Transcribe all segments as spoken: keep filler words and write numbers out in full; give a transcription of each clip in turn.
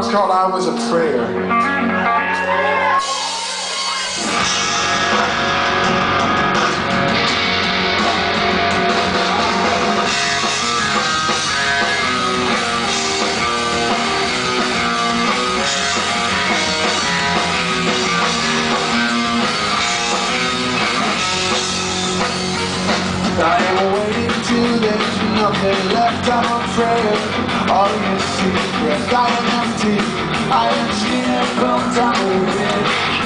song's called I Was a Prayer. I am waiting till there's nothing left, I'm afraid. All your secrets, I am empty. I am skin and bones, I'm moving.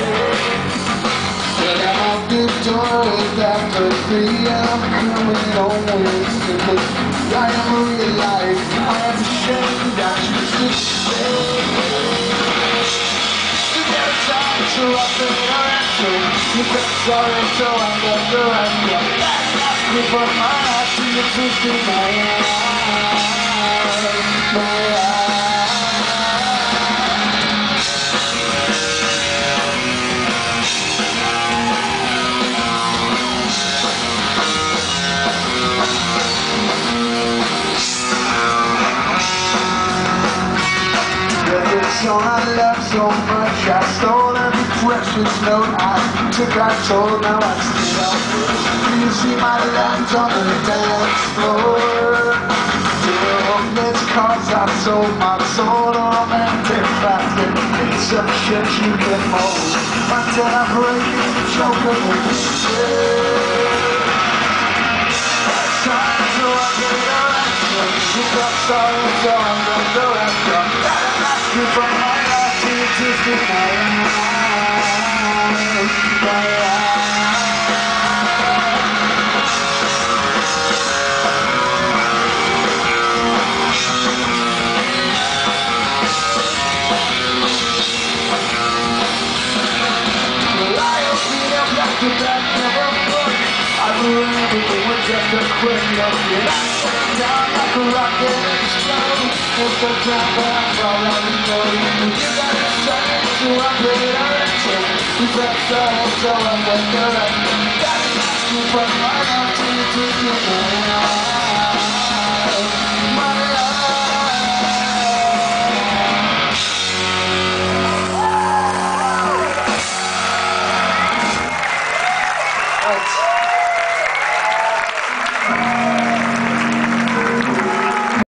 But I'm out the door after three, I'm coming home with I am realized, I am ashamed, I choose to stay. To get a time to up in our answer. You feel sorry, so I'm the answer. But my eyes to your twisted my eyes, my song I love so much, I stole every precious note I took, I told, now I still out. You see my lines on the dance floor. Still miss cause I sold my soul to romantic plastic. It's some shit you can mold until I break it and choke it with pieces. Time to walk it around. You got sorry, so I'm gonna go after. You from my life to your twisted my eyes, my eyes. Well, I opened up like the back of a book. I remember it was just a quick look. And I went down like a rocket and explode. It's the time that I fall out and go. You got a sign, so I put it on a chain. You press the hole, so I'm with the right. Gotta ask you from my mouth to your twisted my eyes.